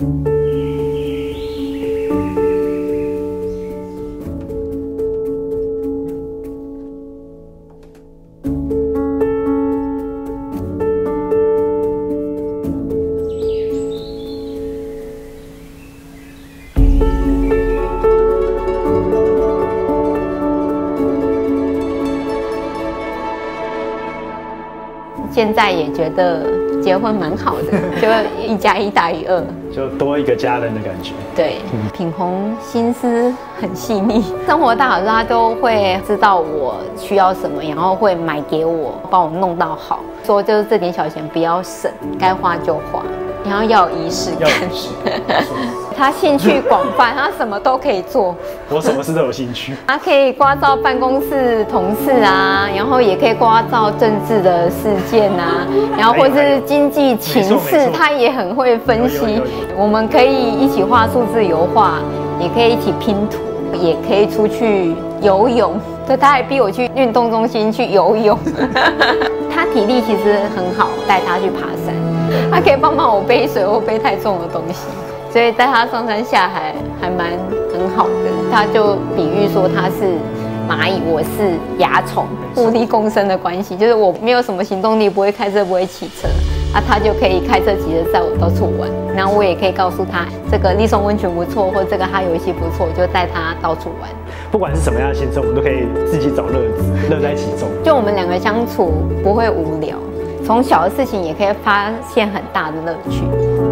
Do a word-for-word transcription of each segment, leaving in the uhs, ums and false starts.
现在也觉得结婚蛮好的，就一加一大于二， 就多一个家人的感觉。 对，嗯、品红心思很细腻，生活大小事他都会知道我需要什么，然后会买给我，帮我弄到好。说就是这点小钱不要省，该花就花，然后要有仪式感。他兴趣广泛，他什么都可以做。 我什么事都有兴趣。 他可以刮照办公室同事啊，然后也可以刮照政治的事件啊，然后或是经济情势，他也很会分析。我们可以一起画数字油画，也可以一起拼图，也可以出去游泳。对，他还逼我去运动中心去游泳。他体力其实很好，带他去爬山，他可以帮忙我背水或背太重的东西。所以带他上山下海还蛮很好的，他就比喻说他是蚂蚁，我是蚜虫，互利共生的关系，就是我没有什么行动力，不会开车，不会骑车，啊，他就可以开车骑车载我到处玩，然后我也可以告诉他这个立松温泉不错，或这个哈游戏不错，就带他到处玩。 不管是什么样的行程，我们都可以自己找乐子，乐在其中。 就我们两个相处不会无聊，从小的事情也可以发现很大的乐趣。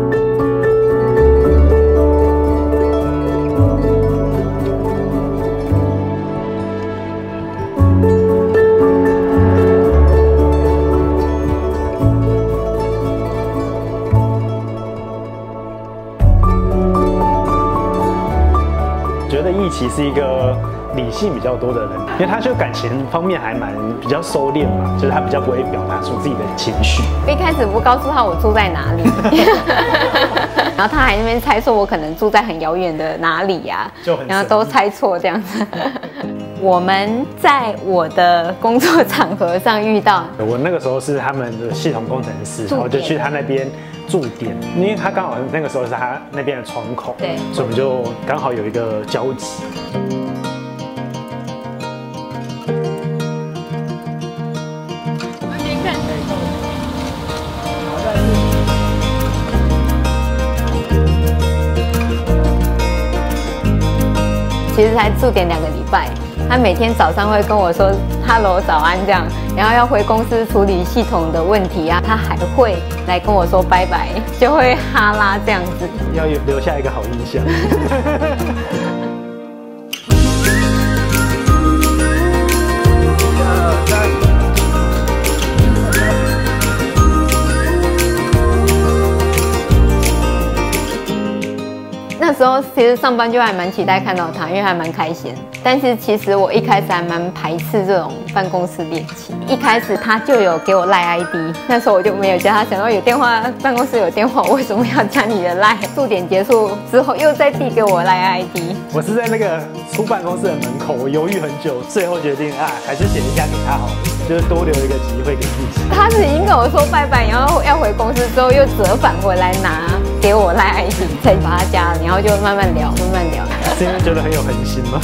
觉得奕奇是一个理性比较多的人，因为他就感情方面还蛮比较收敛嘛，就是他比较不会表达出自己的情绪。 我一开始不告诉他我住在哪里，然后他还在那边猜错我可能住在很遥远的哪里呀、啊，然后都猜错这样子。我们在我的工作场合上遇到， 我那个时候是他们的系统工程师，然后就去他那边驻点，因为他刚好那个时候是他那边的窗口， 对， 所以我们就刚好有一个交集。 其实才驻点两个礼拜，他每天早上会跟我说 “hello 早安”这样，然后要回公司处理系统的问题啊，他还会来跟我说拜拜，就会哈拉这样子， 要留下一个好印象。 那时候其实上班就还蛮期待看到他，因为还蛮开心。但是其实我一开始还蛮排斥这种办公室恋情。一开始他就有给我赖 I D， 那时候我就没有加他，想说有电话，办公室有电话，我为什么要加你的赖？驻点结束之后又再递给我赖 I D。 我是在那个出办公室的门口，我犹豫很久，最后决定啊，还是写一下给他好了，就是多留一个机会给自己。 他是已经跟我说拜拜，然后要回公司之后又折返回来拿给我赖 I D， 才把他加了，然后就慢慢聊，慢慢聊。 是因为觉得很有恒心吗？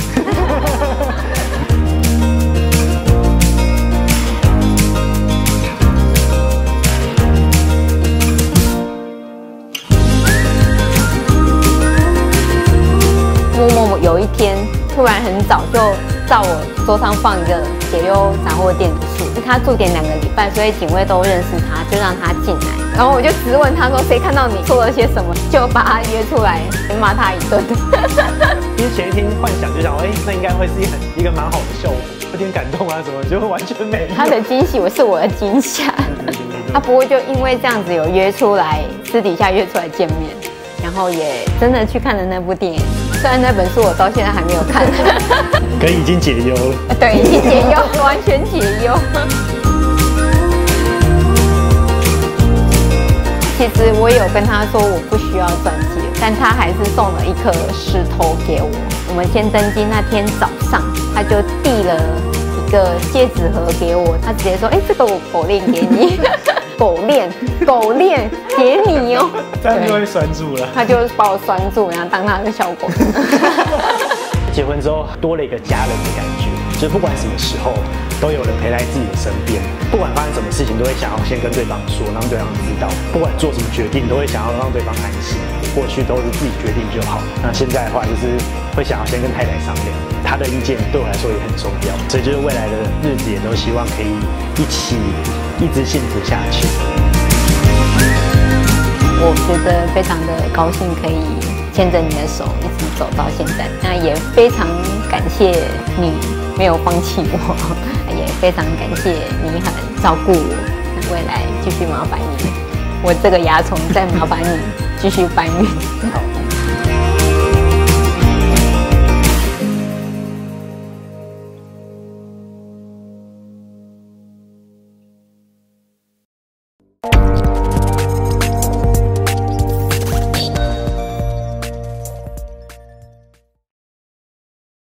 默默有一天突然很早就照我桌上放一个解忧杂货店的书，他驻点两个礼拜，所以警卫都认识他，就让他进来。然后我就质问他说：“谁看到你做了些什么？”就把他约出来，骂他一顿。 因为前一天幻想就想，哎、欸，那应该会是一个一个蛮好的效果，有点感动啊什么，就完全没有。 他的惊喜，我是我的惊吓。他不会就因为这样子有约出来，私底下约出来见面，然后也真的去看了那部电影。虽然那本书我到现在还没有看， 可已经解忧了。 对，已经解忧，完全解忧。其实我有跟他说我不需要钻戒，但他还是送了一颗石头给我。我们先登机那天早上，他就递了一个戒指盒给我，他直接说：“哎、欸，这个我口令给你。” 狗链，狗链给你哦， 这样就会拴住了。 他就把我拴住，然后当他的小狗。 结婚之后多了一个家人的感觉，就是不管什么时候都有人陪在自己的身边，不管发生什么事情都会想要先跟对方说，让对方知道，不管做什么决定都会想要让对方安心。过去都是自己决定就好，那现在的话就是会想要先跟太太商量，她的意见对我来说也很重要，所以就是未来的日子也都希望可以一起一直幸福下去。 我觉得非常的高兴可以牵着你的手一直走到现在，那也非常感谢你没有放弃我，也非常感谢你很照顾我，那未来继续麻烦你，我这个蚜虫再麻烦你继续搬运。 好。